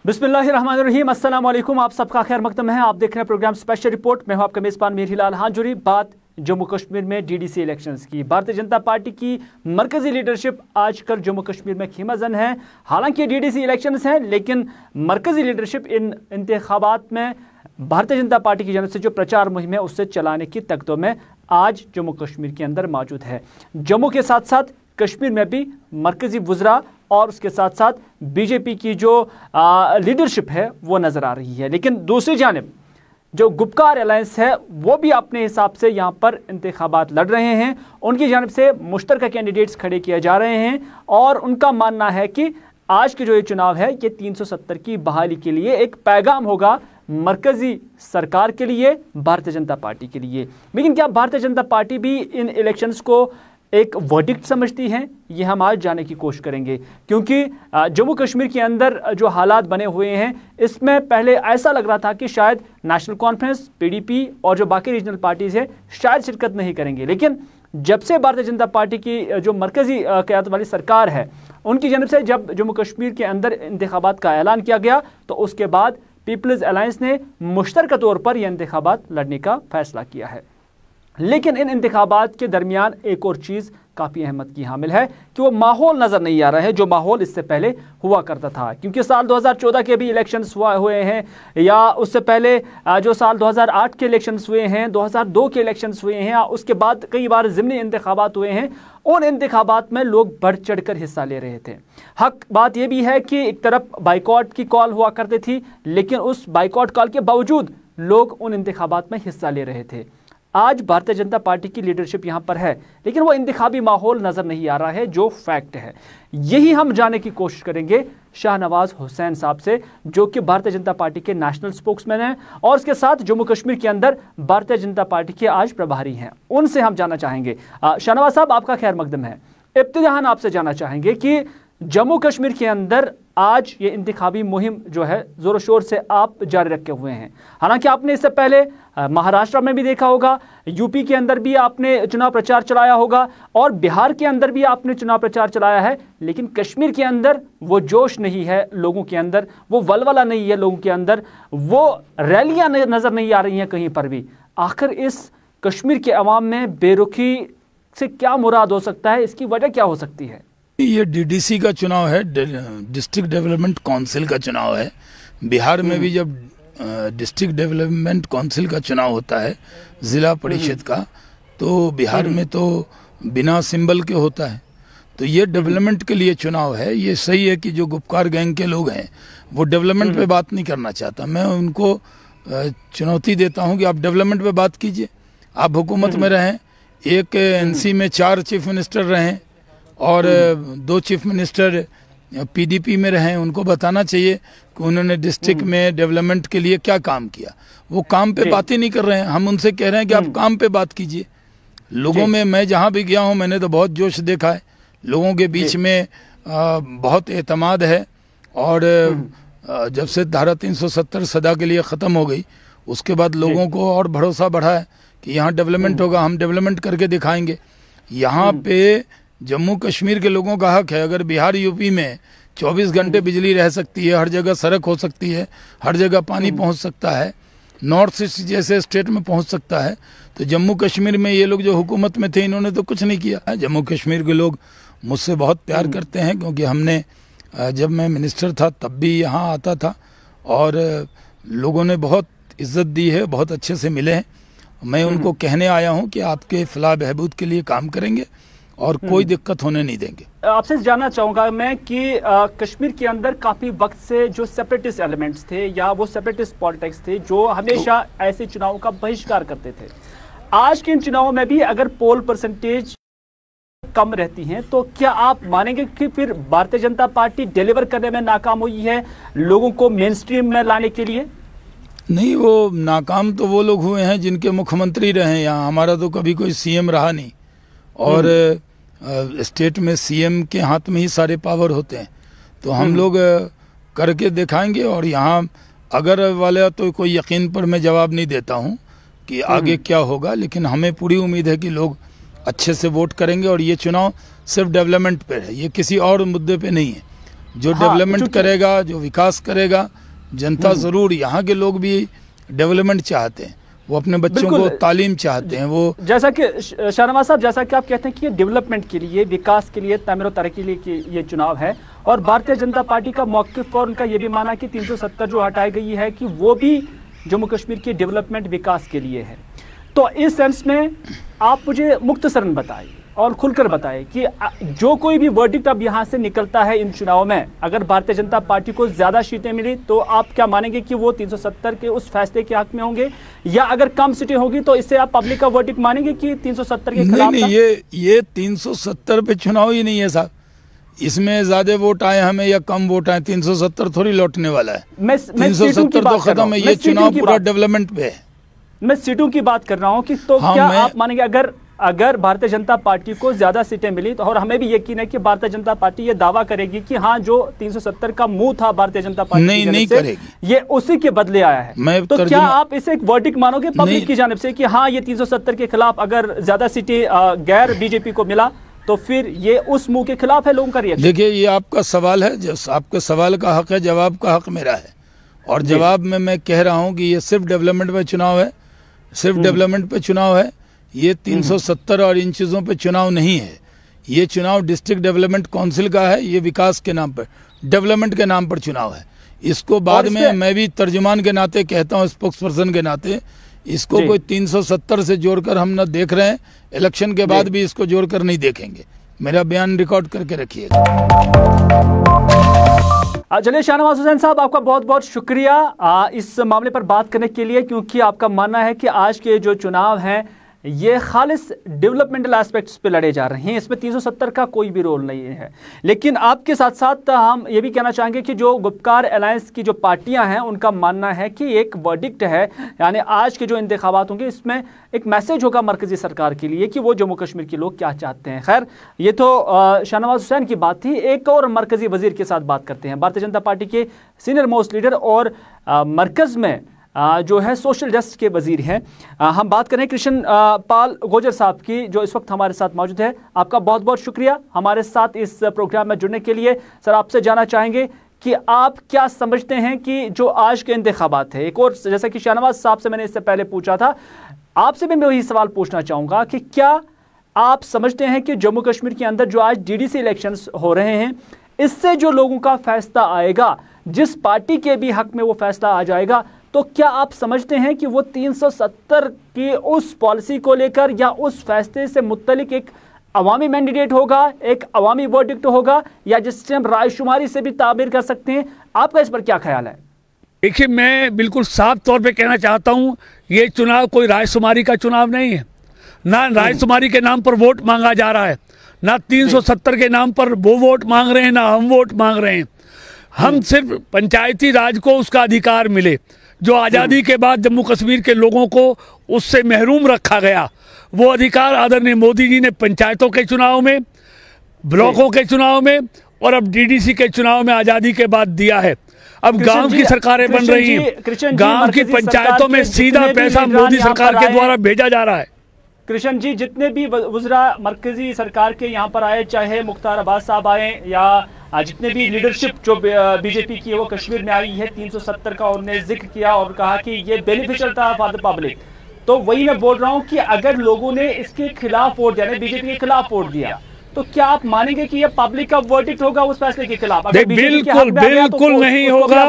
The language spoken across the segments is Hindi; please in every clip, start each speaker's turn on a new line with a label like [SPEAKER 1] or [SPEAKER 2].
[SPEAKER 1] बिस्मिल्लाहिर्रहमानिर्रहीम, अस्सलाम वालेकुम। आप सबका खैर मकदम है। आप देख रहे हैं प्रोग्राम स्पेशल रिपोर्ट। मैं हूं आपका मेज़बान मीर हिलाल। हाँ जुड़ी बात जम्मू कश्मीर में डीडीसी इलेक्शंस की। भारतीय जनता पार्टी की मरकजी लीडरशिप आजकल जम्मू कश्मीर में खीमाजन है। हालांकि डीडीसी इलेक्शंस हैं, लेकिन मरकजी लीडरशिप इन इंतखाबात में भारतीय जनता पार्टी की जानब से जो प्रचार मुहिम है उससे चलाने की तकदों में आज जम्मू कश्मीर के अंदर मौजूद है। जम्मू के साथ साथ कश्मीर में भी मरकजी वज़रा और उसके साथ साथ बीजेपी की जो लीडरशिप है वो नज़र आ रही है। लेकिन दूसरी जानिब जो गुपकार अलायंस है वो भी अपने हिसाब से यहाँ पर इंतखाबात लड़ रहे हैं। उनकी जानिब से मुश्तरका कैंडिडेट्स खड़े किए जा रहे हैं और उनका मानना है कि आज के जो ये चुनाव है ये 370 की बहाली के लिए एक पैगाम होगा मरकजी सरकार के लिए, भारतीय जनता पार्टी के लिए। लेकिन क्या भारतीय जनता पार्टी भी इन इलेक्शंस को एक वर्डिक्ट समझती हैं, ये हम आज जानने की कोशिश करेंगे। क्योंकि जम्मू कश्मीर के अंदर जो हालात बने हुए हैं इसमें पहले ऐसा लग रहा था कि शायद नेशनल कॉन्फ्रेंस, पीडीपी और जो बाकी रीजनल पार्टीज हैं शायद शिरकत नहीं करेंगे। लेकिन जब से भारतीय जनता पार्टी की जो मरकजी क़यादत वाली सरकार है उनकी जानब से जब जम्मू कश्मीर के अंदर इंतखाबात का ऐलान किया गया तो उसके बाद पीपल्स अलायंस ने मुश्तरका तौर पर यह इंतखाबात लड़ने का फैसला किया है। लेकिन इन इंतखाबात के दरमियान एक और चीज़ काफ़ी अहमियत की हामिल है कि वो माहौल नज़र नहीं आ रहा है जो माहौल इससे पहले हुआ करता था। क्योंकि साल 2014 के भी इलेक्शंस हुए हैं, या उससे पहले जो साल 2008 के इलेक्शंस हुए हैं, 2002 के इलेक्शंस हुए हैं, या उसके बाद कई बार ज़िमनी इंतखाबात हुए हैं। उन इंतखाबात में लोग बढ़ चढ़ कर हिस्सा ले रहे थे। हक बात यह भी है कि एक तरफ बाइकआउट की कॉल हुआ करती थी, लेकिन उस बाइकआउट कॉल के बावजूद लोग उन इंतखाबात में हिस्सा ले रहे थे। आज भारतीय जनता पार्टी की लीडरशिप यहाँ पर है, लेकिन वो इंतखाबी माहौल नज़र नहीं आ रहा है जो फैक्ट है। यही हम जानने की कोशिश करेंगे शाहनवाज हुसैन साहब से, जो कि भारतीय जनता पार्टी के नेशनल स्पोक्समैन हैं और उसके साथ जम्मू कश्मीर के अंदर भारतीय जनता पार्टी के आज प्रभारी हैं। उनसे हम जानना चाहेंगे। शाहनवाज साहब, आपका खैर मकदम है। इब्तिदाअन आपसे जानना चाहेंगे कि जम्मू कश्मीर के अंदर आज ये इंतखाबी मुहिम जो है ज़ोर शोर से आप जारी रखे हुए हैं। हालांकि आपने इससे पहले महाराष्ट्र में भी देखा होगा, यूपी के अंदर भी आपने चुनाव प्रचार चलाया होगा और बिहार के अंदर भी आपने चुनाव प्रचार चलाया है। लेकिन कश्मीर के अंदर वो जोश नहीं है लोगों के अंदर, वो वलवला नहीं है लोगों के अंदर, वो रैलियां नज़र नहीं आ रही हैं कहीं पर भी। आखिर इस कश्मीर के अवाम में बेरुखी से क्या मुराद हो सकता है, इसकी वजह क्या हो सकती है?
[SPEAKER 2] ये डीडीसी का चुनाव है, डिस्ट्रिक्ट डेवलपमेंट काउंसिल का चुनाव है। बिहार में भी जब डिस्ट्रिक्ट डेवलपमेंट काउंसिल का चुनाव होता है, जिला परिषद का, तो बिहार में तो बिना सिंबल के होता है। तो ये डेवलपमेंट के लिए चुनाव है। ये सही है कि जो गुपकार गैंग के लोग हैं वो डेवलपमेंट पे बात नहीं करना चाहता। मैं उनको चुनौती देता हूँ कि आप डेवलपमेंट पे बात कीजिए। आप हुकूमत में रहें, एक एनसी में 4 चीफ मिनिस्टर रहें और 2 चीफ मिनिस्टर पीडीपी में रहें। उनको बताना चाहिए कि उन्होंने डिस्ट्रिक्ट में डेवलपमेंट के लिए क्या काम किया। वो काम पे बात ही नहीं कर रहे हैं। हम उनसे कह रहे हैं कि आप काम पे बात कीजिए। लोगों में, मैं जहाँ भी गया हूँ मैंने तो बहुत जोश देखा है। लोगों के बीच में बहुत एतमाद है। और जब से धारा 370 सदा के लिए ख़त्म हो गई उसके बाद लोगों को और भरोसा बढ़ा है कि यहाँ डेवलपमेंट होगा, हम डेवलपमेंट करके दिखाएंगे। यहाँ पे जम्मू कश्मीर के लोगों का हक है। अगर बिहार यूपी में 24 घंटे बिजली रह सकती है, हर जगह सड़क हो सकती है, हर जगह पानी पहुंच सकता है, नॉर्थ ईस्ट जैसे स्टेट में पहुंच सकता है, तो जम्मू कश्मीर में ये लोग जो हुकूमत में थे इन्होंने तो कुछ नहीं किया। जम्मू कश्मीर के लोग मुझसे बहुत प्यार करते हैं, क्योंकि हमने जब मैं मिनिस्टर था तब भी यहाँ आता था और लोगों ने बहुत इज्जत दी है, बहुत अच्छे से मिले हैं। मैं उनको कहने आया हूँ कि आपके फलाह बहबूद के लिए काम करेंगे और कोई दिक्कत होने नहीं देंगे।
[SPEAKER 1] आपसे जानना चाहूंगा मैं कि कश्मीर के अंदर काफी वक्त से जो सेपरेटिस्ट एलिमेंट्स थे या वो सेपरेटिस्ट पॉलिटिक्स थे जो हमेशा ऐसे चुनावों का बहिष्कार करते थे, आज के इन चुनावों में भी अगर पोल परसेंटेज कम रहती हैं तो क्या आप मानेंगे कि फिर भारतीय जनता पार्टी डिलीवर करने में नाकाम हुई है लोगों को मेन स्ट्रीम में लाने के लिए?
[SPEAKER 2] नहीं, वो नाकाम तो वो लोग हुए हैं जिनके मुख्यमंत्री रहे। यहाँ हमारा तो कभी कोई सीएम रहा नहीं और स्टेट में सीएम के हाथ में ही सारे पावर होते हैं। तो हम लोग करके दिखाएंगे। और यहाँ अगर वाले तो कोई यकीन पर मैं जवाब नहीं देता हूँ कि आगे क्या होगा, लेकिन हमें पूरी उम्मीद है कि लोग अच्छे से वोट करेंगे। और ये चुनाव सिर्फ डेवलपमेंट पे है, ये किसी और मुद्दे पे नहीं है। जो डेवलपमेंट करेगा, जो विकास करेगा, जनता जरूर, यहाँ के लोग भी डेवलपमेंट चाहते हैं, वो अपने बच्चों को तालीम चाहते हैं। वो
[SPEAKER 1] जैसा कि शाहनवाज साहब, जैसा कि आप कहते हैं कि ये डेवलपमेंट के लिए, विकास के लिए, तमीर और तरक्की के लिए ये चुनाव है, और भारतीय जनता पार्टी का मौक़िफ़ और उनका ये भी माना कि 370 जो हटाई गई है कि वो भी जम्मू कश्मीर के डेवलपमेंट विकास के लिए है। तो इस सेंस में आप मुझे मुख्तसरन बताइए और खुलकर बताएं कि जो कोई भी वर्डिक्ट अब यहाँ से निकलता है इन चुनाव में, अगर भारतीय जनता पार्टी को ज्यादा सीटें मिली तो आप क्या मानेंगे कि वो 370 के उस फैसले के हक में होंगे, या अगर कम सीटें होगी तो इससे आप पब्लिक का वर्डिक्ट मानेंगे कि 370 के खिलाफ?
[SPEAKER 2] नहीं, ये 370 पे चुनाव ही नहीं है साहब, इसमें ज्यादा वोट आए हमें या कम वोट आए, 370 थोड़ी लौटने वाला है।
[SPEAKER 1] 370
[SPEAKER 2] तो खत्म है, ये चुनाव पूरा डेवलपमेंट पे है।
[SPEAKER 1] मैं सीटों की बात कर रहा हूँ कि तो क्या आप मानेंगे अगर भारतीय जनता पार्टी को ज्यादा सीटें मिली तो, और हमें भी यकीन है कि भारतीय जनता पार्टी ये दावा करेगी कि हाँ, जो 370 का मुंह था भारतीय जनता पार्टी
[SPEAKER 2] नहीं करेगी,
[SPEAKER 1] ये उसी के बदले आया है। तो क्या आप इसे एक वर्डिक्ट मानोगे पब्लिक की जानिब से कि हाँ, ये 370 के खिलाफ अगर ज्यादा सीटें गैर बीजेपी को मिला तो फिर ये उस मुंह के खिलाफ है लोगों का रिएक्शन?
[SPEAKER 2] देखिए, ये आपका सवाल है, आपके सवाल का हक है, जवाब का हक मेरा है, और जवाब में मैं कह रहा हूँ कि ये सिर्फ डेवलपमेंट पे चुनाव है, सिर्फ डेवलपमेंट पे चुनाव है। ये 370 और इन चीज़ों पे चुनाव नहीं है, ये चुनाव डिस्ट्रिक्ट डेवलपमेंट काउंसिल का है, ये विकास के नाम पर, डेवलपमेंट के नाम पर चुनाव है। इसको बाद में मैं भी तर्जुमान के नाते कहता हूँ, स्पोक्स पर्सन के नाते, इसको कोई 370 से जोड़कर हम न देख रहे हैं, इलेक्शन के बाद भी इसको जोड़कर नहीं देखेंगे। मेरा बयान रिकॉर्ड करके रखिएगा।
[SPEAKER 1] चलिए शाहनवाज हुसैन साहब, आपका बहुत बहुत शुक्रिया इस मामले पर बात करने के लिए, क्योंकि आपका मानना है कि आज के जो चुनाव हैं ये खालिस डेवलपमेंटल एस्पेक्ट्स पे लड़े जा रहे हैं, इसमें 370 का कोई भी रोल नहीं है। लेकिन आपके साथ साथ हम ये भी कहना चाहेंगे कि जो गुपकार अलायंस की जो पार्टियां हैं उनका मानना है कि एक वर्डिक्ट है, यानी आज के जो इंतखाबात होंगे इसमें एक मैसेज होगा मरकजी सरकार के लिए कि वो जम्मू कश्मीर के लोग क्या चाहते हैं। खैर, ये तो शाहनवाज हुसैन की बात थी। एक और मरकजी वजीर के साथ बात करते हैं, भारतीय जनता पार्टी के सीनियर मोस्ट लीडर और मरकज में जो है सोशल जस्टिस के वजीर हैं, हम बात करें कृष्ण पाल गुर्जर साहब की, जो इस वक्त हमारे साथ मौजूद है। आपका बहुत बहुत शुक्रिया हमारे साथ इस प्रोग्राम में जुड़ने के लिए। सर, आपसे जानना चाहेंगे कि आप क्या समझते हैं कि जो आज के इंतखाबात है, एक और जैसा कि शाहनवाज साहब से मैंने इससे पहले पूछा था, आपसे भी मैं वही सवाल पूछना चाहूँगा कि क्या आप समझते हैं कि जम्मू कश्मीर के अंदर जो आज DDC इलेक्शंस हो रहे हैं, इससे जो लोगों का फैसला आएगा, जिस पार्टी के भी हक में वो फैसला आ जाएगा, तो क्या आप समझते हैं कि वो 370 की उस पॉलिसी को लेकर या उस फैसले से मुत्तलिक एक अवामी मैंडेट होगा, एक अवामी वर्डिक्ट होगा, या जिससे हम रायशुमारी से भी ताबीर कर सकते हैं? आपका इस पर क्या ख्याल है?
[SPEAKER 3] देखिए, मैं बिल्कुल साफ तौर पे कहना चाहता हूं, ये चुनाव कोई रायशुमारी का चुनाव नहीं है। ना रायशुमारी के नाम पर वोट मांगा जा रहा है, ना 370 के नाम पर वो वोट मांग रहे हैं, ना हम वोट मांग रहे हैं। हम सिर्फ पंचायती राज को उसका अधिकार मिले जो आज़ादी के बाद जम्मू कश्मीर के लोगों को उससे महरूम रखा गया। वो अधिकार आदरणीय मोदी जी ने पंचायतों के चुनाव में, ब्लॉकों के चुनाव में और अब DDC के चुनाव में आज़ादी के बाद दिया है। अब गांव की सरकारें बन रही हैं, गांव की पंचायतों में सीधा पैसा मोदी सरकार के द्वारा भेजा जा रहा है।
[SPEAKER 1] कृष्ण जी, जितने भी वज़रा मरकजी सरकार के यहाँ पर आए, चाहे मुख्तार अब्बास साहब आए या जितने भी लीडरशिप जो बीजेपी की है वो कश्मीर में आई है, 370 का उन्होंने जिक्र किया और कहा कि ये बेनिफिशियल था फॉर द पब्लिक। तो वही मैं बोल रहा हूँ कि अगर लोगों ने इसके खिलाफ वोट दिया, बीजेपी के खिलाफ वोट दिया, तो क्या आप मानेंगे कि ये पब्लिक का वर्डिक्ट होगा उस फैसले के खिलाफ?
[SPEAKER 3] बिल्कुल नहीं होगा।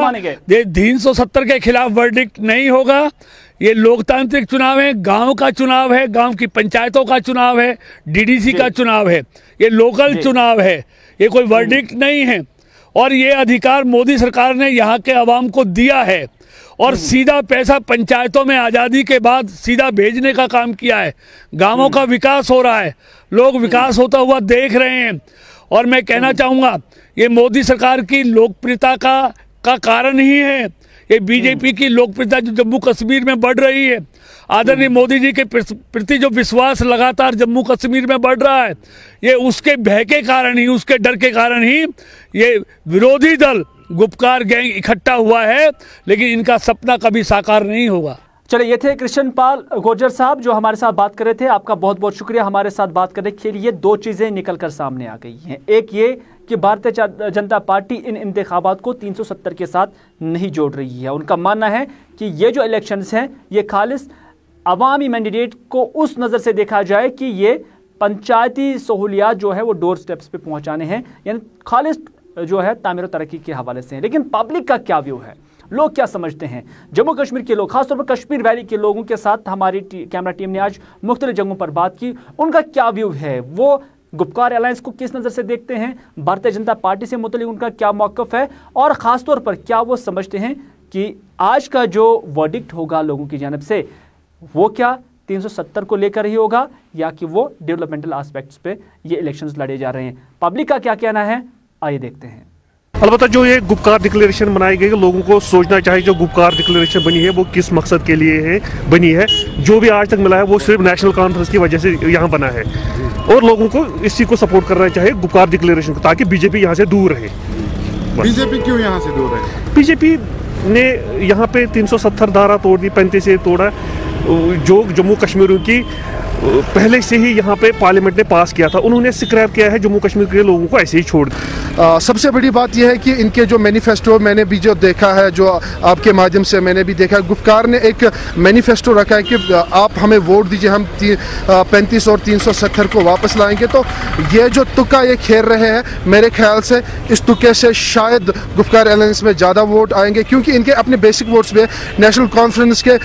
[SPEAKER 3] 370 के खिलाफ वर्डिक्ट नहीं होगा। ये लोकतांत्रिक चुनाव है, गांव का चुनाव है, गांव की पंचायतों का चुनाव है, DDC का चुनाव है, ये लोकल चुनाव है, ये कोई वर्डिक्ट नहीं है। और ये अधिकार मोदी सरकार ने यहाँ के अवाम को दिया है और सीधा पैसा पंचायतों में आज़ादी के बाद सीधा भेजने का काम किया है। गांवों का विकास हो रहा है, लोग विकास होता हुआ देख रहे हैं। और मैं कहना चाहूँगा, ये मोदी सरकार की लोकप्रियता का कारण ही है। ये बीजेपी की लोकप्रियता जो जम्मू कश्मीर में बढ़ रही है, आदरणीय मोदी जी के प्रति जो विश्वास लगातार जम्मू कश्मीर में बढ़ रहा है, ये उसके भय के कारण ही, उसके डर के कारण ही ये विरोधी दल गुपकार गैंग इकट्ठा हुआ है, लेकिन इनका सपना कभी साकार नहीं होगा।
[SPEAKER 1] चलिए, ये थे कृष्ण पाल गुर्जर साहब जो हमारे साथ बात कर रहे थे। आपका बहुत बहुत शुक्रिया हमारे साथ बात करने के लिए। दो चीज़ें निकल कर सामने आ गई हैं। एक ये कि भारतीय जनता पार्टी इन इंतखाबात को 370 के साथ नहीं जोड़ रही है। उनका मानना है कि ये जो इलेक्शंस हैं ये खालिस अवामी मैंडेट को उस नज़र से देखा जाए कि ये पंचायती सहूलियात जो है वो डोर स्टेप्स पे पहुंचाने हैं, यानी खालिस जो है तामीर और तरक्की के हवाले से है। लेकिन पब्लिक का क्या व्यू है, लोग क्या समझते हैं? जम्मू कश्मीर के लोग, खासतौर पर कश्मीर वैली के लोगों के साथ हमारी कैमरा टीम ने आज मुख्तलिफ जगहों पर बात की। उनका क्या व्यू है, वो गुपकार अलायंस को किस नज़र से देखते हैं, भारतीय जनता पार्टी से मुतल्लिक उनका क्या मौक़िफ़ है, और ख़ासतौर पर क्या वो समझते हैं कि आज का जो वर्डिक्ट होगा लोगों की जानिब से वो क्या 370 को लेकर ही होगा या कि वो डेवलपमेंटल एस्पेक्ट्स पे ये इलेक्शंस लड़े जा रहे हैं। पब्लिक का क्या कहना है, आइए देखते हैं।
[SPEAKER 4] अलबत्ता जो ये गुपकार डिक्लेरेशन बनाई गई, लोगों को सोचना चाहिए जो गुपकार डिक्लेरेशन बनी है वो किस मकसद के लिए है बनी है। जो भी आज तक मिला है वो सिर्फ नेशनल कॉन्फ्रेंस की वजह से यहाँ बना है, और लोगों को इसी को सपोर्ट करना चाहिए गुपकार डिक्लेरेशन को, ताकि बीजेपी यहाँ से दूर रहे।
[SPEAKER 5] बीजेपी क्यों यहाँ से दूर रहे?
[SPEAKER 4] बीजेपी ने यहाँ पे 370 धारा तोड़ दी, 35 से तोड़ा, जो जम्मू कश्मीर की पहले से ही यहाँ पे पार्लियामेंट ने पास किया था, उन्होंने स्क्रैप किया है, जम्मू कश्मीर के लोगों को ऐसे ही छोड़ दिया।
[SPEAKER 5] सबसे बड़ी बात यह है कि इनके जो मैनिफेस्टो मैंने भी जो देखा है, जो आपके माध्यम से मैंने भी देखा है, गुपकार ने एक मैनिफेस्टो रखा है कि आप हमें वोट दीजिए, हम 35 और 370 को वापस लाएंगे। तो ये जो तुक्का ये खेल रहे हैं, मेरे ख्याल से इस तुक्के से शायद गुपकार अलायंस में ज़्यादा वोट आएंगे, क्योंकि इनके अपने बेसिक वोट्स में नेशनल कॉन्फ्रेंस के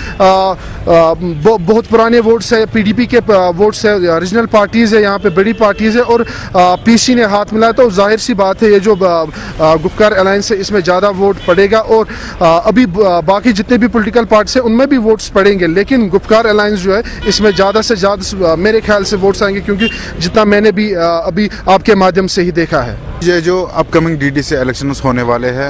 [SPEAKER 5] बहुत पुराने वोट्स है, PDP के वोट्स है, रीजनल पार्टीज़ है, यहाँ पे बड़ी पार्टीज़ है, और PC ने हाथ मिलाया। तो जाहिर सी बात है ये जो गुपकार अलायंस है इसमें ज़्यादा वोट पड़ेगा, और अभी बाकी जितने भी पॉलिटिकल पार्टीज हैं उनमें भी वोट्स पड़ेंगे, लेकिन गुपकार अलायंस जो है इसमें ज़्यादा से ज़्यादा मेरे ख्याल से वोट्स आएंगे, क्योंकि जितना मैंने भी अभी आपके माध्यम से ही देखा है।
[SPEAKER 6] ये जो अपकमिंग DDC इलेक्शंस होने वाले हैं,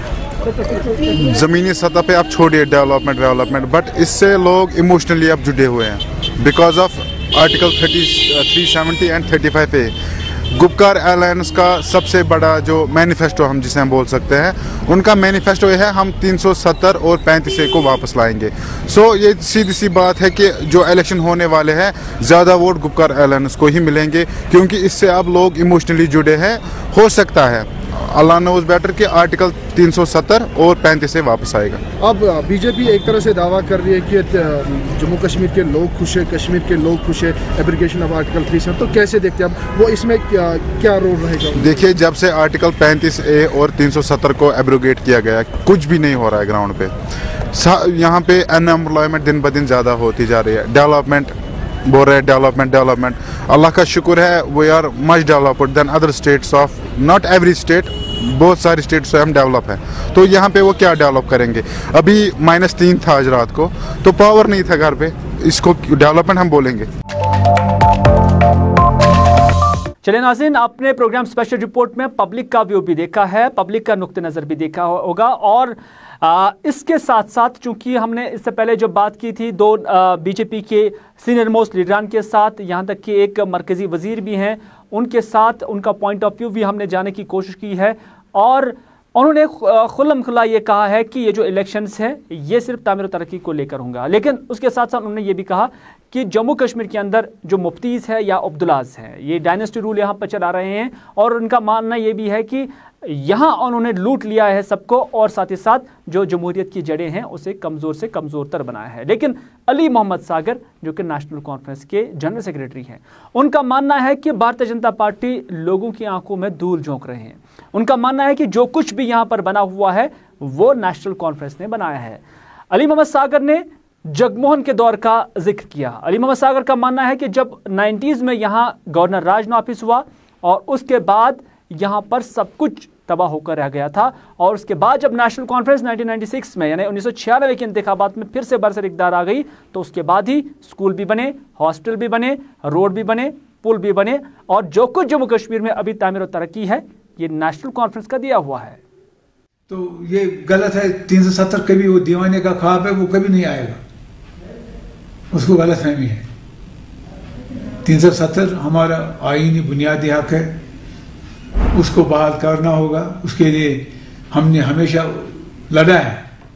[SPEAKER 6] ज़मीनी सतह पे आप छोड़िए डेवलपमेंट, बट इससे लोग इमोशनली अब जुड़े हुए हैं because of article 370 and 35A। Gupkar alliance का सबसे बड़ा जो मैनिफेस्टो हम जिसे हम बोल सकते हैं, उनका मैनिफेस्टो ये है हम 370 और 35A को वापस लाएंगे। सो ये सीधी सी बात है कि जो इलेक्शन होने वाले हैं ज़्यादा वोट गुपकार अलायंस को ही मिलेंगे, क्योंकि इससे अब लोग इमोशनली जुड़े हैं। हो सकता है अल्लाह नोज बेटर कि आर्टिकल 370 और 35 से वापस आएगा।
[SPEAKER 5] अब बीजेपी एक तरह से दावा कर रही है कि जम्मू कश्मीर के लोग खुश है, कश्मीर के लोग खुश है, एब्रिगेशन ऑफ आर्टिकल 370, तो कैसे देखते हैं अब वो इसमें क्या रोल रहेगा?
[SPEAKER 6] देखिए, जब से आर्टिकल 35A और 370 को एब्रोगेट किया गया, कुछ भी नहीं हो रहा है ग्राउंड पे। यहाँ पे अनएम्प्लॉयमेंट दिन ब दिन ज़्यादा होती जा रही है, डेवलपमेंट बोल रहे हैं डेवलपमेंट। अल्लाह का शुक्र है we are much developed than other states of, not every state, बहुत सारी स्टेट्स से हम डेवलप हैं। तो यहाँ पे वो क्या डेवलप करेंगे? अभी -3 था आज रात को, तो पावर नहीं था घर पे, इसको डेवलपमेंट हम बोलेंगे?
[SPEAKER 1] चलिए नाज़रीन, आपने प्रोग्राम स्पेशल रिपोर्ट में पब्लिक का व्यू भी देखा है, पब्लिक का नुक्ते नज़र भी देखा होगा, और इसके साथ साथ चूंकि हमने इससे पहले जो बात की थी 2 बीजेपी के सीनियर मोस्ट लीडरान के साथ, यहाँ तक कि एक मरकज़ी वज़ीर भी हैं, उनके साथ उनका पॉइंट ऑफ व्यू भी हमने जानने की कोशिश की है, और उन्होंने खुल्लम खुल्ला ये कहा है कि ये जो इलेक्शंस है ये सिर्फ तामीर और तरक्की को लेकर होंगे। लेकिन उसके साथ साथ उन्होंने ये भी कहा कि जम्मू कश्मीर के अंदर जो मुफ्तीज़ है या अब्दुल्लाज हैं, ये डायनेस्टी रूल यहाँ पर चला रहे हैं, और उनका मानना ये भी है कि यहाँ उन्होंने लूट लिया है सबको, और साथ ही साथ जो जमहूरियत की जड़ें हैं उसे कमज़ोर से कमज़ोर तर बनाया है। लेकिन अली मोहम्मद सागर जो कि नेशनल कॉन्फ्रेंस के जनरल सेक्रेटरी हैं, उनका मानना है कि भारतीय जनता पार्टी लोगों की आंखों में धूल झोंक रहे हैं। उनका मानना है कि जो कुछ भी यहाँ पर बना हुआ है वो नेशनल कॉन्फ्रेंस ने बनाया है। अली मोहम्मद सागर ने जगमोहन के दौर का जिक्र किया। अली मोहम्मद सागर का मानना है कि जब 90s में यहाँ गवर्नर राज नाफिस हुआ और उसके बाद यहाँ पर सब कुछ तबाह होकर रह गया था, और उसके बाद जब नेशनल कॉन्फ्रेंस 1996 में यानी 1996 के इंतखाबात में फिर से बरसर इक़्तिदार आ गई, तो उसके बाद ही स्कूल भी बने, हॉस्टल भी बने, रोड भी बने, पुल भी बने, और जो कुछ जम्मू कश्मीर में अभी तामीर और तरक्की है ये नेशनल कॉन्फ्रेंस का दिया हुआ है।
[SPEAKER 7] तो ये गलत है। 370 कभी वो दीवाने का ख्वाब है, वो कभी नहीं आएगा, उसको गलत फहमी है। 370 हमारा आईनी बुनियादी हक है, उसको बहाल करना होगा। उसके लिए हमने हमेशा लड़ा है।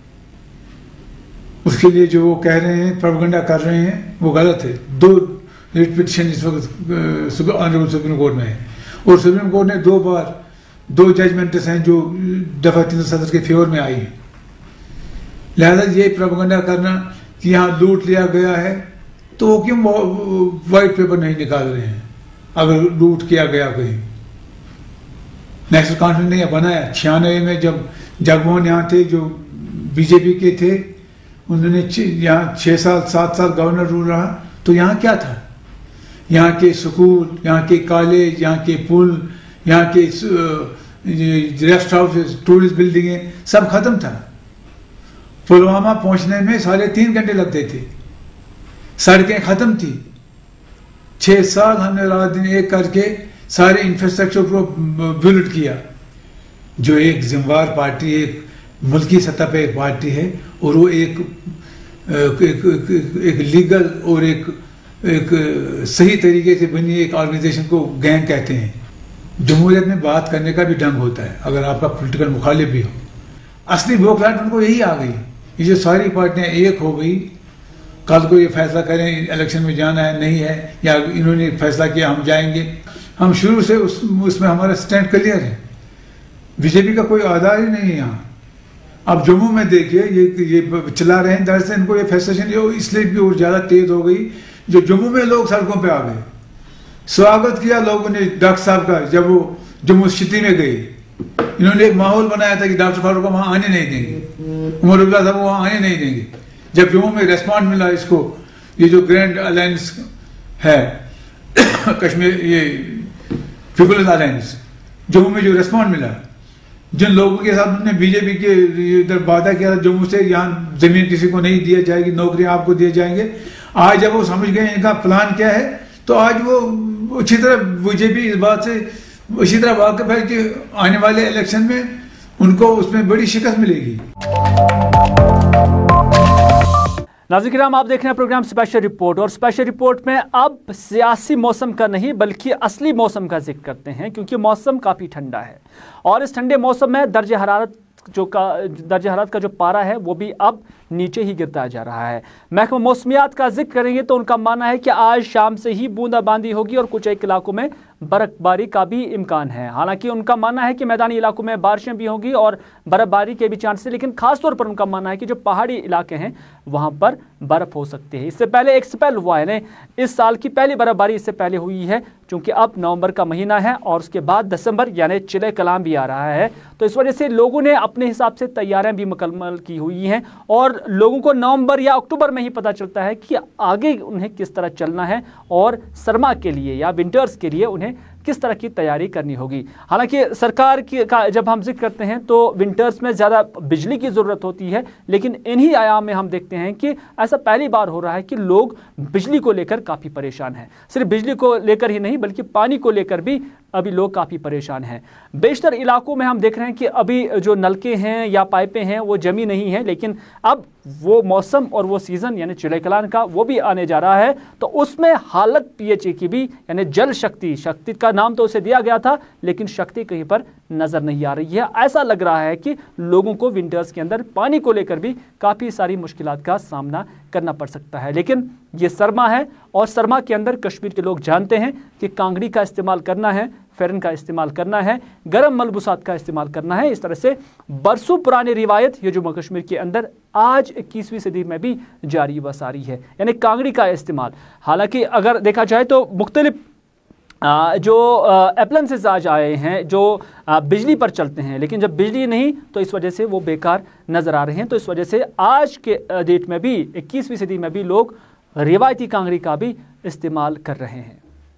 [SPEAKER 7] उसके लिए जो वो कह रहे हैं, प्रोपेगेंडा कर रहे हैं, वो गलत है। 2 रिट पिटिशन इस वक्त ऑनरेबल सुप्रीम कोर्ट में है, और सुप्रीम कोर्ट ने 2 बार 2 जजमेंट्स हैं जो दफा 370 के फेवर में आई हैं। लिहाजा ये प्रोपेगेंडा करना कि यहाँ लूट लिया गया है, तो वो क्यों वाइट पेपर नहीं निकाल रहे हैं अगर लूट किया गया कहीं? नेशनल कॉन्फ्रेंस ने यह बनाया 96 में, जब जगमोहन यहाँ थे जो बीजेपी के थे, उन्होंने यहाँ 6 साल 7 साल गवर्नर रूल रहा, तो यहाँ क्या था? यहाँ के स्कूल, यहाँ के कॉलेज, यहाँ के पुल, यहाँ के रेस्ट हाउस, टूरिस्ट बिल्डिंगें सब खत्म था। पुलवामा पहुंचने में 3.5 घंटे लगते थे, सड़कें खत्म थी। 6 साल हमने रात दिन एक करके सारे इंफ्रास्ट्रक्चर को बिल्ड किया। जो एक जिम्मेवार पार्टी, एक मुल्की सतह पे एक पार्टी है, और वो एक लीगल और एक सही तरीके से बनी एक ऑर्गेनाइजेशन को गैंग कहते हैं। जमहूरियत में बात करने का भी ढंग होता है, अगर आपका पॉलिटिकल मुखालिफ भी हो। असली बौखलाहट उनको यही आ गई। ये जो सारी पार्टियां एक हो गई, कल को ये फैसला करें इलेक्शन में जाना है नहीं है, या इन्होंने फैसला किया हम जाएंगे। हम शुरू से उसमें हमारा स्टैंड क्लियर है। बीजेपी का कोई आधार ही नहीं है यहाँ। अब जम्मू में देखिए ये चला रहे हैं, दरअसल इनको ये फैसलेशन इसलिए भी और ज्यादा तेज हो गई, जो जम्मू में लोग सड़कों पे आ गए। स्वागत किया लोगों ने डॉक्टर साहब का जब वो जम्मू सिटी में गए। इन्होंने एक माहौल बनाया था कि डॉक्टर फारूक को वहां आने नहीं देंगे, उमर अब्दुल्ला साहब को वहां आने नहीं देंगे। जब जम्मू में रेस्पॉन्ड मिला इसको, ये जो ग्रैंड अलायंस है कश्मीर, ये पीपुल्स अलायंस, जम्मू में जो रेस्पॉन्ड मिला, जिन लोगों के साथ उन्होंने बीजेपी के इधर वादा किया था जम्मू से यहाँ जमीन किसी को नहीं दिया जाएगी, नौकरियां आपको दिए जाएंगे, आज जब वो समझ गए इनका प्लान क्या है, तो आज वो अच्छी तरह बीजेपी इस बात से उसी तरह वाकिफ है कि आने वाले इलेक्शन में उनको उसमें बड़ी शिकस्त मिलेगी।
[SPEAKER 1] नाज़रीन किराम, आप देख रहे हैं प्रोग्राम स्पेशल रिपोर्ट, और स्पेशल रिपोर्ट में अब सियासी मौसम का नहीं बल्कि असली मौसम का जिक्र करते हैं, क्योंकि मौसम काफ़ी ठंडा है और इस ठंडे मौसम में दर्ज हरारत का जो पारा है वो भी अब नीचे ही गिरता जा रहा है। महकमा मौसमियात का जिक्र करेंगे तो उनका मानना है कि आज शाम से ही बूंदाबांदी होगी और कुछ एक इलाकों में बर्फबारी का भी इम्कान है। हालांकि उनका मानना है कि मैदानी इलाकों में बारिशें भी होंगी और बर्फबारी के भी चांस है, लेकिन खासतौर पर उनका मानना है कि जो पहाड़ी इलाके हैं वहां पर बर्फ हो सकती है। इससे पहले एक स्पेल हुआ है, इस साल की पहली बर्फबारी इससे पहले हुई है, क्योंकि अब नवंबर का महीना है और उसके बाद दिसंबर यानी चिले कलाम भी आ रहा है, तो इस वजह से लोगों ने अपने हिसाब से तैयारियां भी मुकम्मल की हुई हैं और लोगों को नवंबर या अक्टूबर में ही पता चलता है कि आगे उन्हें किस तरह चलना है और सरमा के लिए या विंटर्स के लिए उन्हें किस तरह की तैयारी करनी होगी। हालांकि सरकार की का जब हम जिक्र करते हैं तो विंटर्स में ज़्यादा बिजली की ज़रूरत होती है, लेकिन इन्हीं आयाम में हम देखते हैं कि ऐसा पहली बार हो रहा है कि लोग बिजली को लेकर काफ़ी परेशान हैं। सिर्फ बिजली को लेकर ही नहीं बल्कि पानी को लेकर भी अभी लोग काफ़ी परेशान हैं। बेशतर इलाकों में हम देख रहे हैं कि अभी जो नलके हैं या पाइपें हैं वो जमी नहीं हैं, लेकिन अब वो मौसम और वो सीज़न यानी चिड़ै कलान का वो भी आने जा रहा है, तो उसमें हालत पीएचई की भी यानी जल शक्ति का नाम तो उसे दिया गया था, लेकिन शक्ति कहीं पर नज़र नहीं आ रही है। ऐसा लग रहा है कि लोगों को विंटर्स के अंदर पानी को लेकर भी काफ़ी सारी मुश्किलात का सामना करना पड़ सकता है। लेकिन ये सरमा है और सरमा के अंदर कश्मीर के लोग जानते हैं कि कांगड़ी का इस्तेमाल करना है, फेरन का इस्तेमाल करना है, गर्म मलबूसात का इस्तेमाल करना है। इस तरह से बरसों पुरानी रिवायत ये जम्मू कश्मीर के अंदर आज 21वीं सदी में भी जारी व सारी है, यानी कांगड़ी का इस्तेमाल। हालांकि अगर देखा जाए तो मुख्तलिफ जो एप्लायंसेस आज आए हैं जो बिजली पर चलते हैं, लेकिन जब बिजली नहीं तो इस वजह से वो बेकार नज़र आ रहे हैं। तो इस वजह से आज के डेट में भी 21वीं सदी में भी लोग रिवायती कांगड़ी का भी इस्तेमाल कर रहे हैं।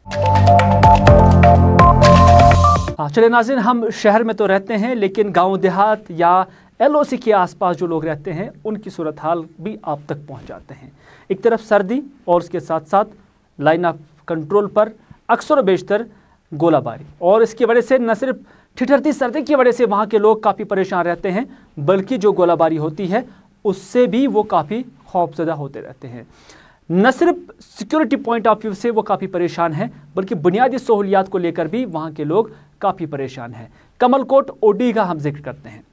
[SPEAKER 1] चले नाज़रीन, हम शहर में तो रहते हैं लेकिन गांव देहात या LOC के आसपास जो लोग रहते हैं उनकी सूरत हाल भी आप तक पहुंच जाते हैं। एक तरफ सर्दी और उसके साथ साथ लाइन ऑफ कंट्रोल पर अक्सर बेशतर गोलाबारी, और इसकी वजह से न सिर्फ ठिठुरती सर्दी की वजह से वहाँ के लोग काफ़ी परेशान रहते हैं, बल्कि जो गोलाबारी होती है उससे भी वो काफ़ी खौफजदा होते रहते हैं। न सिर्फ सिक्योरिटी पॉइंट ऑफ व्यू से वो काफ़ी परेशान हैं, बल्कि बुनियादी सहूलियात को लेकर भी वहाँ के लोग काफ़ी परेशान हैं। कमलकोट OD का हम जिक्र करते हैं।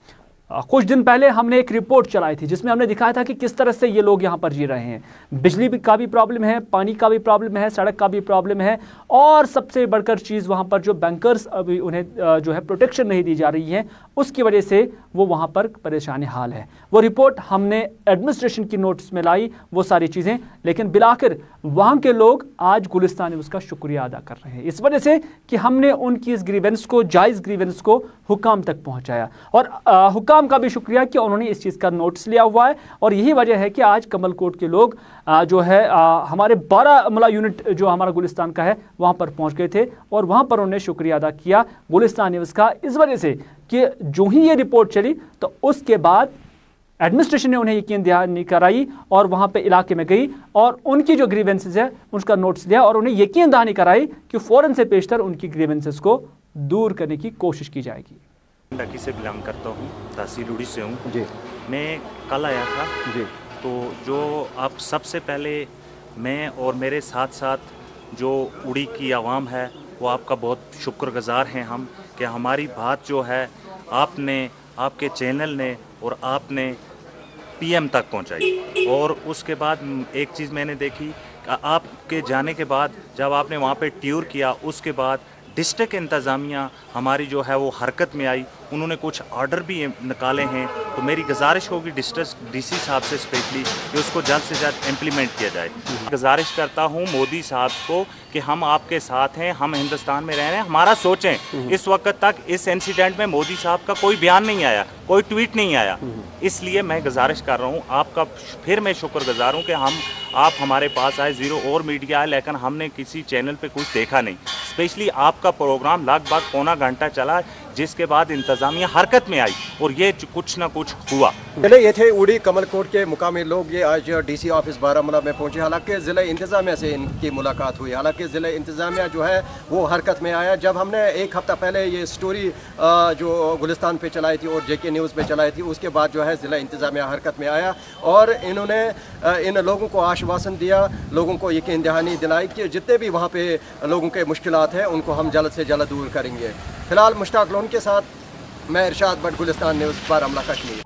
[SPEAKER 1] कुछ दिन पहले हमने एक रिपोर्ट चलाई थी जिसमें हमने दिखाया था कि किस तरह से ये लोग यहाँ पर जी रहे हैं। बिजली का भी प्रॉब्लम है, पानी का भी प्रॉब्लम है, सड़क का भी प्रॉब्लम है, और सबसे बढ़कर चीज़ वहाँ पर जो बैंकर्स अभी उन्हें जो है प्रोटेक्शन नहीं दी जा रही है, उसकी वजह से वो वहाँ पर परेशानी हाल है। वो रिपोर्ट हमने एडमिनिस्ट्रेशन की नोटिस में लाई, वो सारी चीज़ें, लेकिन बिलाखिर वहाँ के लोग आज गुलिस्तान न्यूज़ का शुक्रिया अदा कर रहे हैं इस वजह से कि हमने उनकी इस ग्रीवेंस को, जायज़ ग्रीवेंस को हुकाम तक पहुँचाया, और हुकाम का भी शुक्रिया कि उन्होंने इस चीज़ का नोटिस लिया हुआ है। और यही वजह है कि आज कमलकोट के लोग जो है हमारे बारामूला यूनिट जो हमारा गुलिस्तान का है वहाँ पर पहुँच गए थे, और वहाँ पर उन्होंने शुक्रिया अदा किया गुलिस्तान न्यूज़ का, इस वजह से कि जो ही ये रिपोर्ट चली तो उसके बाद एडमिनिस्ट्रेशन ने उन्हें यकीन दहानी कराई और वहाँ पे इलाके में गई और उनकी जो ग्रीवेंसेस है उसका नोटिस लिया और उन्हें यकीन दहानी कराई कि फ़ौरन से पेशतर उनकी ग्रीवेंसेस को दूर करने की कोशिश की जाएगी।
[SPEAKER 8] ढाकी से बिलोंग करता हूँ, तहसील उड़ी से हूँ जी। मैं कल आया था जी। तो जो आप सबसे पहले मैं और मेरे साथ साथ जो उड़ी की आवाम है वो आपका बहुत शुक्रगुजार हैं हम, कि हमारी बात जो है आपने, आपके चैनल ने और आपने पीएम तक पहुंचाई। और उसके बाद एक चीज़ मैंने देखी, आपके जाने के बाद जब आपने वहाँ पे टूर किया, उसके बाद डिस्ट्रिक्ट इंतज़ामिया हमारी जो है वो हरकत में आई, उन्होंने कुछ ऑर्डर भी निकाले हैं। तो मेरी गुजारिश होगी डिस्ट्रिक्ट डीसी साहब से स्पेशली कि उसको जल्द से जल्द इम्प्लीमेंट किया जाए। गुजारिश करता हूँ मोदी साहब को कि हम आपके साथ हैं, हम हिंदुस्तान में रह रहे हैं, हमारा सोचें। इस वक्त तक इस इंसिडेंट में मोदी साहब का कोई बयान नहीं आया, कोई ट्वीट नहीं आया, इसलिए मैं गुजारिश कर रहा हूँ आपका, फिर मैं शुक्रगुजार हूँ कि आप हमारे पास आए, ज़ीरो और मीडिया है, लेकिन हमने किसी चैनल पे कुछ देखा नहीं। स्पेशली आपका प्रोग्राम लगभग पौना घंटा चला, जिसके बाद इंतज़ामिया हरकत में आई और ये कुछ ना कुछ हुआ।
[SPEAKER 9] चले ये थे उड़ी कमलकोट के मुकामी लोग, ये आज डीसी ऑफिस बारामूला में पहुंचे। हालांकि ज़िला इंतज़ामिया से इनकी मुलाकात हुई, हालांकि ज़िला इंतज़ामिया जो है वो हरकत में आया। जब हमने एक हफ़्ता पहले ये स्टोरी जो गुलिस्तान पे चलाई थी और जेके न्यूज़ पे चलाई थी, उसके बाद जो है ज़िला इंतज़ामिया हरकत में आया और इन्होंने इन लोगों को आश्वासन दिया, लोगों को यकीन दहानी दिलाई कि जितने भी वहाँ पे लोगों के मुश्किलात हैं उनको हम जल्द से जल्द दूर करेंगे। फिलहाल मुश्ताक लोन के साथ मैं इरशाद भट्ट, गुलिस्तान न्यूज़, बारामूला, कश्मीर।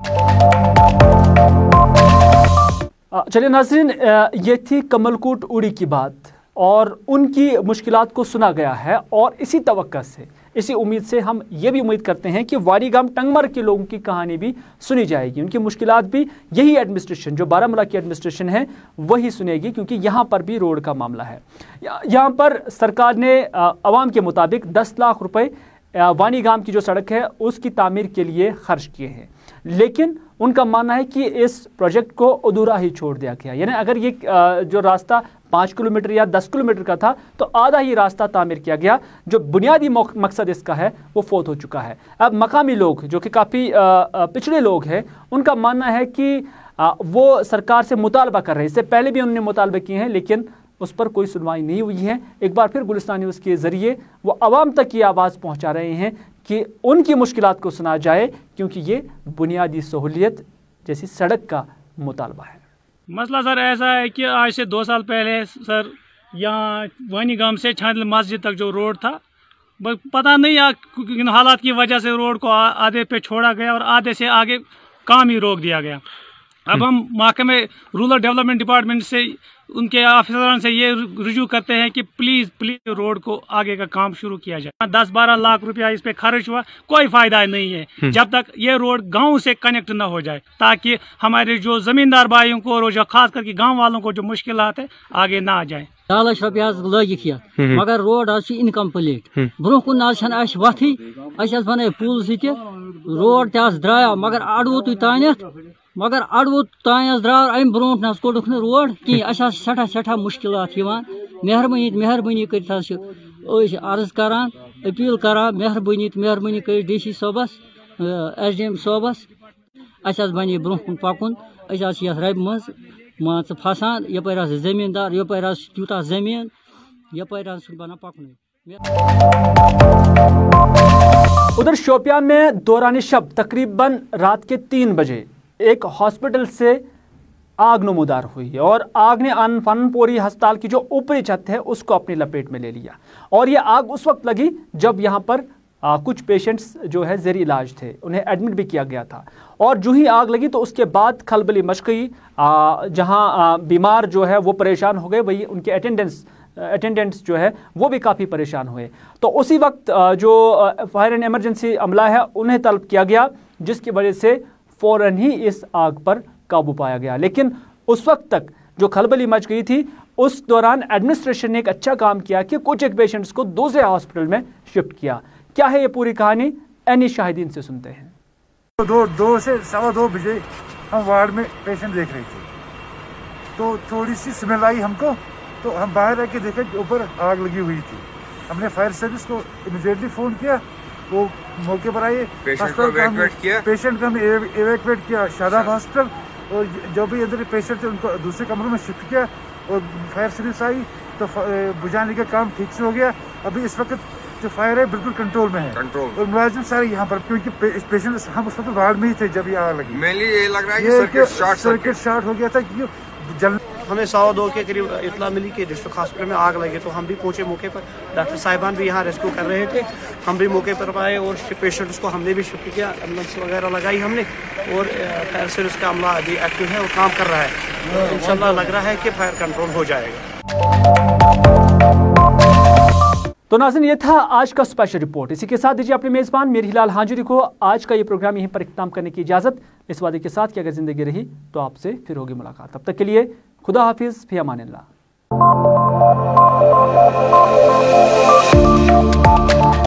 [SPEAKER 1] चलिए नाज़रीन, ये थी कमलकोट उड़ी की बात और उनकी मुश्किलात को सुना गया है, और इसी तवक्का से, इसी उम्मीद से हम ये भी उम्मीद करते हैं कि वारीगाम टंगमर के लोगों की कहानी भी सुनी जाएगी, उनकी मुश्किलात भी यही एडमिनिस्ट्रेशन, जो बारामूला की एडमिनिस्ट्रेशन है, वही सुनेगी, क्योंकि यहाँ पर भी रोड का मामला है। यहाँ पर सरकार ने आवाम के मुताबिक 10 लाख रुपए वानीगाम की जो सड़क है उसकी तामीर के लिए खर्च किए हैं, लेकिन उनका मानना है कि इस प्रोजेक्ट को अधूरा ही छोड़ दिया गया। यानी अगर ये जो रास्ता 5 किलोमीटर या 10 किलोमीटर का था तो आधा ही रास्ता तामीर किया गया, जो बुनियादी मकसद इसका है वो फोत हो चुका है। अब मकामी लोग जो कि काफ़ी पिछड़े लोग हैं, उनका मानना है कि वो सरकार से मुतालबा कर रहे हैं, इससे पहले भी उन्होंने मुतालबे किए हैं लेकिन उस पर कोई सुनवाई नहीं हुई है। एक बार फिर गुलिस्तान न्यूज़ के ज़रिए वो आवाम तक ये आवाज़ पहुंचा रहे हैं कि उनकी मुश्किलात को सुना जाए, क्योंकि ये बुनियादी सहूलियत जैसी सड़क का मुतालबा है।
[SPEAKER 10] मसला सर ऐसा है कि आज से 2 साल पहले सर यहाँ वानीगाम से छांदल मस्जिद तक जो रोड था, पता नहीं इन हालात की वजह से रोड को आधे पे छोड़ा गया और आधे से आगे काम ही रोक दिया गया। अब हम महकमे रूरल डेवलपमेंट डिपार्टमेंट से, उनके ऑफिसरों से ये रिज्यू करते हैं कि प्लीज़ रोड को आगे का काम शुरू किया जाए। 10-12 लाख रुपया इस पे खर्च हुआ, कोई फायदा नहीं है जब तक ये रोड गांव से कनेक्ट ना हो जाए, ताकि हमारे जो जमींदार भाइयों को और जो खास करके गांव वालों को जो मुश्किलात है आगे ना आ जाए।
[SPEAKER 11] 10 लाख रुपया लगित मगर रोड इनकम्प्लीट ब्रो कुन वथी बन पुल सह रोड द्राया मगर अड़वोत तानत मगर अड़वोत तान द्राव अम ब्रो कोड़क रोड कह सठा मुश्किलात मेहरबानी कर अर्ज करान अपील करान मेहरबानी कर DC सोबस SDM सोबस बने ब्रो कुन पकुन रब मज मान फसान यपर जमींदार यपर तूता जमीन यपर बना पकन।
[SPEAKER 1] उधर शोपियान में दौरान शब तकरीबन रात के 3 बजे एक हॉस्पिटल से आग नमूदार हुई और आग ने फनपोरी अस्पताल की जो ऊपरी छत है उसको अपनी लपेट में ले लिया। और यह आग उस वक्त लगी जब यहाँ पर कुछ पेशेंट्स जो है ज़ेरी इलाज थे, उन्हें एडमिट भी किया गया था। और जो ही आग लगी तो उसके बाद खलबली मच गई, जहाँ बीमार जो है वो परेशान हो गए, वही उनके अटेंडेंट्स जो है वो भी काफ़ी परेशान हुए। तो उसी वक्त जो फायर एंड इमरजेंसी अमला है उन्हें तलब किया गया, जिसकी वजह से फ़ौरन ही इस आग पर काबू पाया गया। लेकिन उस वक्त तक जो खलबली मच गई थी, उस दौरान एडमिनिस्ट्रेशन ने एक अच्छा काम किया कि कुछ एक पेशेंट्स को दूसरे हॉस्पिटल में शिफ्ट किया। क्या है ये पूरी कहानी, एनी शाहिदीन से सुनते हैं।
[SPEAKER 12] दो से 2:15 बजे हम वार्ड में पेशेंट देख रहे थे, तो थोड़ी सी स्मेल आई हमको, तो हम बाहर आके देखे ऊपर आग लगी हुई थी। हमने फायर सर्विस को इमीडिएटली फ़ोन किया, वो मौके पर आए, पेशेंट को हमने एवैक्यूएट किया शादाब हॉस्पिटल, और जो भी अंदर पेशेंट थे उनको दूसरे कमरों में शिफ्ट किया, और फायर सर्विस आई तो बुझाने का काम ठीक से हो गया। अभी इस वक्त जो फायर है बिल्कुल कंट्रोल में है, और मुलाजिम सारे यहाँ पर, क्योंकि पेशेंट हम उस वक्त वार्ड में ही थे जब ये आग लगी।
[SPEAKER 13] मेनली ये लग रहा है कि
[SPEAKER 12] सर्किट शॉर्ट हो गया था कि जल।
[SPEAKER 14] हमें 2:15 के करीब इतला मिली कि डिस्ट्रिक्ट हॉस्पिटल में आग लगी, तो हम भी पहुंचे मौके पर। डॉक्टर साहिबान भी यहाँ रेस्क्यू कर रहे थे, हम भी मौके पर आए और पेशेंट्स को हमने भी शिफ्ट किया, एम्बुलेंस वगैरह लगाई हमने, और फायर सर्विस का अमला अभी एक्टिव है और काम कर रहा है। तो इंशाल्लाह लग रहा है कि फायर कंट्रोल हो जाएगा।
[SPEAKER 1] तो नाज़रीन, ये था आज का स्पेशल रिपोर्ट। इसी के साथ दीजिए अपने मेज़बान मीर हिलाल हांजुरी को आज का ये प्रोग्राम यहीं पर इख्तिताम करने की इजाज़त, इस वादे के साथ कि अगर ज़िंदगी रही तो आपसे फिर होगी मुलाकात। तब तक के लिए खुदा हाफिज़, फ़ी अमानिल्लाह।